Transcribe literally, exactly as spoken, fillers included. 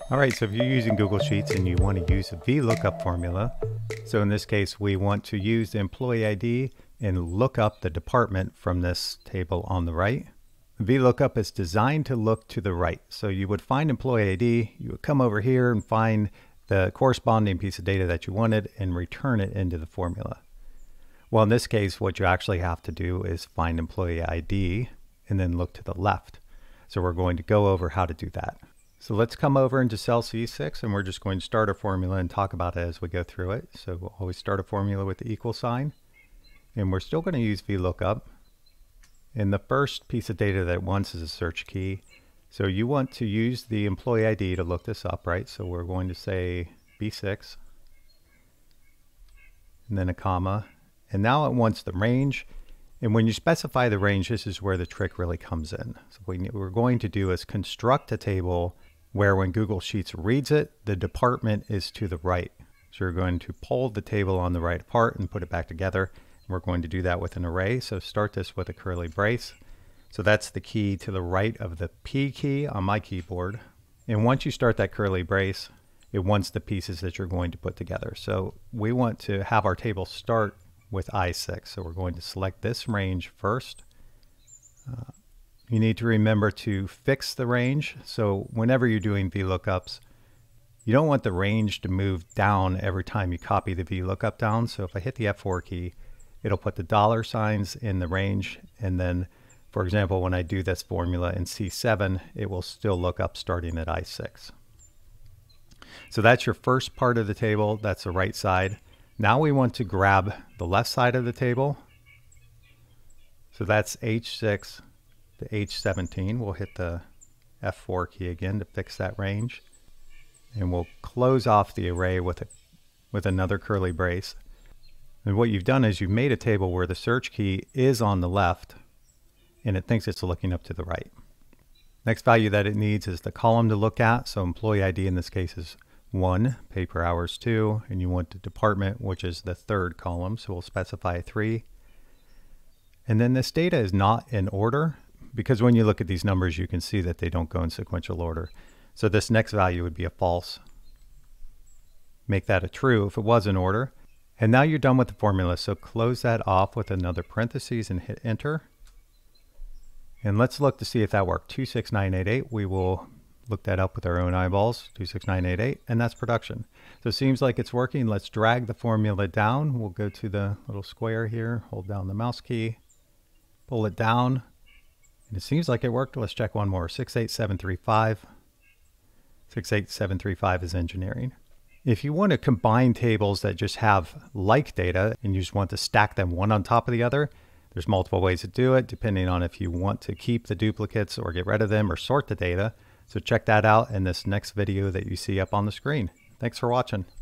All right, so if you're using Google Sheets and you want to use a VLOOKUP formula, so in this case, we want to use the employee I D and look up the department from this table on the right. VLOOKUP is designed to look to the right. So you would find employee I D, you would come over here and find the corresponding piece of data that you wanted and return it into the formula. Well, in this case, what you actually have to do is find employee I D and then look to the left. So we're going to go over how to do that. So let's come over into cell C six and we're just going to start our formula and talk about it as we go through it. So we'll always start a formula with the equal sign. And we're still going to use VLOOKUP. And the first piece of data that it wants is a search key. So you want to use the employee I D to look this up, right? So we're going to say B six and then a comma. And now it wants the range. And when you specify the range, this is where the trick really comes in. So what we're going to do is construct a table where when Google Sheets reads it, the department is to the right. So you're going to pull the table on the right apart and put it back together. We're going to do that with an array. So start this with a curly brace. So that's the key to the right of the P key on my keyboard. And once you start that curly brace, it wants the pieces that you're going to put together. So we want to have our table start with I six. So we're going to select this range first. Uh, you need to remember to fix the range. So whenever you're doing VLOOKUPs, you don't want the range to move down every time you copy the VLOOKUP down. So if I hit the F four key, it'll put the dollar signs in the range. And then, for example, when I do this formula in C seven, it will still look up starting at I six. So that's your first part of the table. That's the right side. Now we want to grab the left side of the table. So that's H six to H seventeen. We'll hit the F four key again to fix that range. And we'll close off the array with, a, with another curly brace. And what you've done is you've made a table where the search key is on the left and it thinks it's looking up to the right. Next value that it needs is the column to look at. So employee I D in this case is one, paper hours two, and you want the department, which is the third column. So we'll specify three. And then this data is not in order because when you look at these numbers, you can see that they don't go in sequential order. So this next value would be a false. Make that a true if it was in order. And now you're done with the formula. So close that off with another parentheses and hit enter. And let's look to see if that worked. two six nine eight eight, we will look that up with our own eyeballs, two six nine eight eight, and that's production. So it seems like it's working. Let's drag the formula down. We'll go to the little square here, hold down the mouse key, pull it down, and it seems like it worked. Let's check one more, six eight seven three five. six eight seven three five is engineering. If you want to combine tables that just have like data and you just want to stack them one on top of the other, there's multiple ways to do it depending on if you want to keep the duplicates or get rid of them or sort the data. So check that out in this next video that you see up on the screen. Thanks for watching.